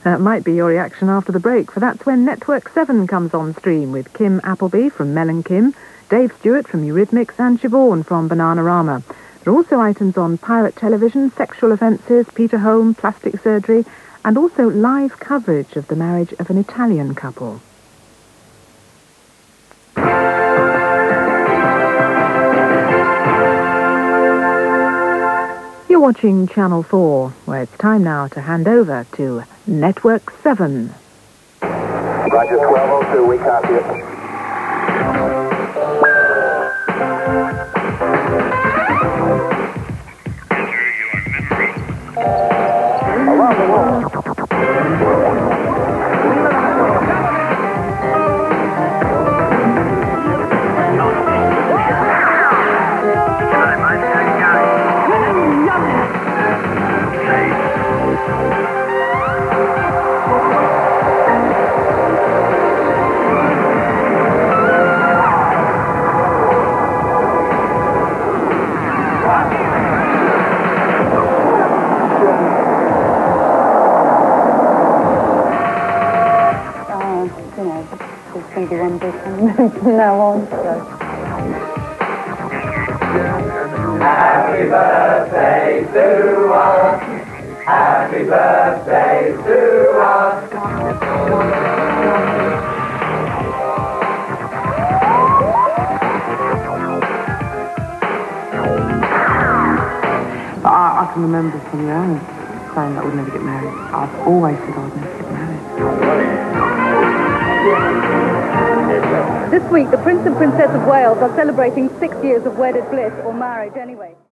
That might be your reaction after the break, for that's when Network 7 comes on stream with Kim Appleby from Mel and Kim, Dave Stewart from Eurythmics and Siobhan from Bananarama. There are also items on pirate television, sexual offences, Peter Home, plastic surgery, and also live coverage of the marriage of an Italian couple. You're watching Channel 4, where it's time now to hand over to Network 7. Roger, 1202, we copy it. Around the world. It's going to be one big one from now on. So. Happy birthday to us. Happy birthday to us. I can remember from the early saying that I would never get married. I've always said I would never get married. This week, the Prince and Princess of Wales are celebrating 6 years of wedded bliss, or marriage anyway.